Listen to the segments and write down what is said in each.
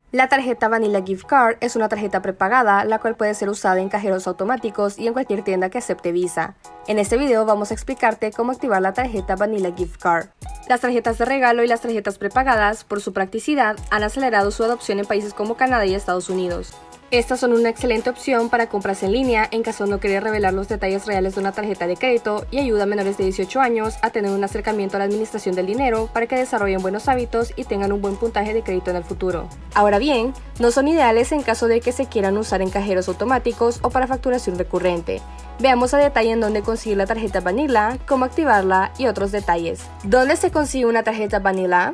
La tarjeta Vanilla Gift Card es una tarjeta prepagada, la cual puede ser usada en cajeros automáticos y en cualquier tienda que acepte Visa. En este video vamos a explicarte cómo activar la tarjeta Vanilla Gift Card. Las tarjetas de regalo y las tarjetas prepagadas, por su practicidad, han acelerado su adopción en países como Canadá y Estados Unidos. Estas son una excelente opción para compras en línea en caso de no querer revelar los detalles reales de una tarjeta de crédito y ayuda a menores de 18 años a tener un acercamiento a la administración del dinero para que desarrollen buenos hábitos y tengan un buen puntaje de crédito en el futuro. Ahora bien, no son ideales en caso de que se quieran usar en cajeros automáticos o para facturación recurrente. Veamos a detalle en dónde conseguir la tarjeta Vanilla, cómo activarla y otros detalles. ¿Dónde se consigue una tarjeta Vanilla?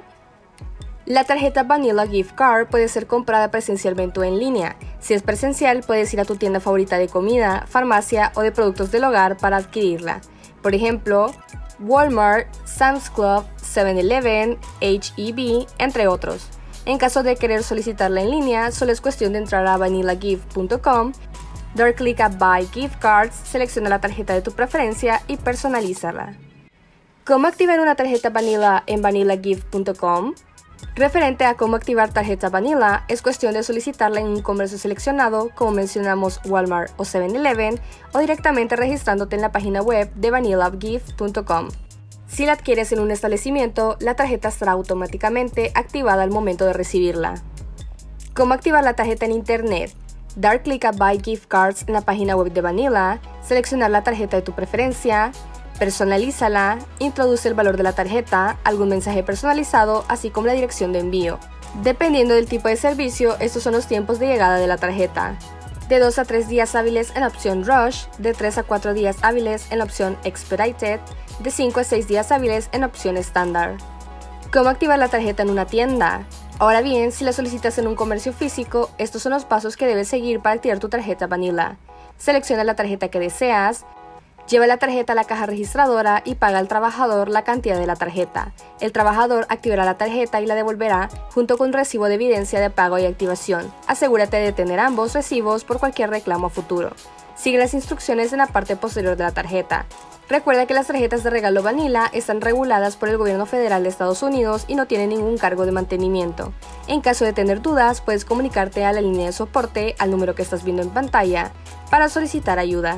La tarjeta Vanilla Gift Card puede ser comprada presencialmente o en línea. Si es presencial, puedes ir a tu tienda favorita de comida, farmacia o de productos del hogar para adquirirla. Por ejemplo, Walmart, Sam's Club, 7-Eleven, H-E-B, entre otros. En caso de querer solicitarla en línea, solo es cuestión de entrar a vanillagift.com, dar clic a Buy Gift Cards, selecciona la tarjeta de tu preferencia y personalízala. ¿Cómo activar una tarjeta Vanilla en vanillagift.com? Referente a cómo activar tarjeta Vanilla, es cuestión de solicitarla en un comercio seleccionado, como mencionamos Walmart o 7-Eleven, o directamente registrándote en la página web de vanillagift.com. Si la adquieres en un establecimiento, la tarjeta estará automáticamente activada al momento de recibirla. ¿Cómo activar la tarjeta en Internet? Dar clic a Buy Gift Cards en la página web de Vanilla, seleccionar la tarjeta de tu preferencia, personalízala, introduce el valor de la tarjeta, algún mensaje personalizado, así como la dirección de envío. Dependiendo del tipo de servicio, estos son los tiempos de llegada de la tarjeta. De 2 a 3 días hábiles en la opción Rush, de 3 a 4 días hábiles en la opción Expedited, de 5 a 6 días hábiles en la opción estándar. ¿Cómo activar la tarjeta en una tienda? Ahora bien, si la solicitas en un comercio físico, estos son los pasos que debes seguir para activar tu tarjeta Vanilla. Selecciona la tarjeta que deseas, lleva la tarjeta a la caja registradora y paga al trabajador la cantidad de la tarjeta. El trabajador activará la tarjeta y la devolverá junto con un recibo de evidencia de pago y activación. Asegúrate de tener ambos recibos por cualquier reclamo a futuro. Sigue las instrucciones en la parte posterior de la tarjeta. Recuerda que las tarjetas de regalo Vanilla están reguladas por el gobierno federal de Estados Unidos y no tienen ningún cargo de mantenimiento. En caso de tener dudas, puedes comunicarte a la línea de soporte al número que estás viendo en pantalla para solicitar ayuda.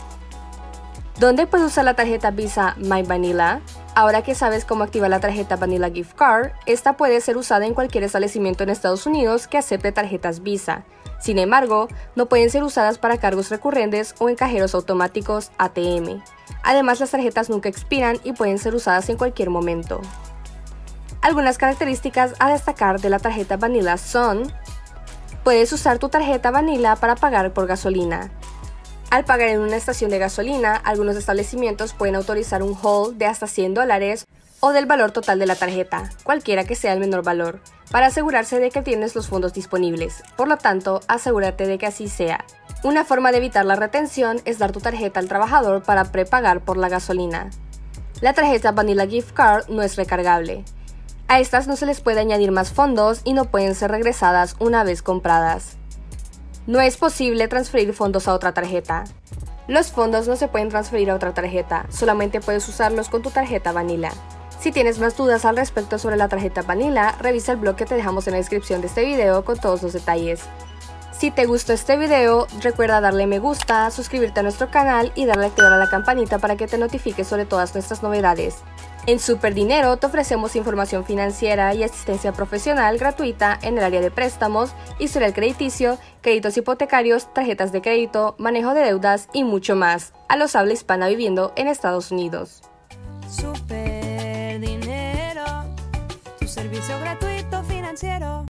¿Dónde puedes usar la tarjeta Visa My Vanilla? Ahora que sabes cómo activar la tarjeta Vanilla Gift Card, esta puede ser usada en cualquier establecimiento en Estados Unidos que acepte tarjetas Visa. Sin embargo, no pueden ser usadas para cargos recurrentes o en cajeros automáticos ATM. Además, las tarjetas nunca expiran y pueden ser usadas en cualquier momento. Algunas características a destacar de la tarjeta Vanilla son: puedes usar tu tarjeta Vanilla para pagar por gasolina. Al pagar en una estación de gasolina, algunos establecimientos pueden autorizar un hold de hasta $100 o del valor total de la tarjeta, cualquiera que sea el menor valor, para asegurarse de que tienes los fondos disponibles. Por lo tanto, asegúrate de que así sea. Una forma de evitar la retención es dar tu tarjeta al trabajador para prepagar por la gasolina. La tarjeta Vanilla Gift Card no es recargable. A estas no se les puede añadir más fondos y no pueden ser regresadas una vez compradas. No es posible transferir fondos a otra tarjeta. Los fondos no se pueden transferir a otra tarjeta, solamente puedes usarlos con tu tarjeta Vanilla. Si tienes más dudas al respecto sobre la tarjeta Vanilla, revisa el blog que te dejamos en la descripción de este video con todos los detalles. Si te gustó este video, recuerda darle me gusta, suscribirte a nuestro canal y darle a activar a la campanita para que te notifique sobre todas nuestras novedades. En Super Dinero te ofrecemos información financiera y asistencia profesional gratuita en el área de préstamos, historial crediticio, créditos hipotecarios, tarjetas de crédito, manejo de deudas y mucho más a los habla hispana viviendo en Estados Unidos. Super Dinero, tu servicio gratuito financiero.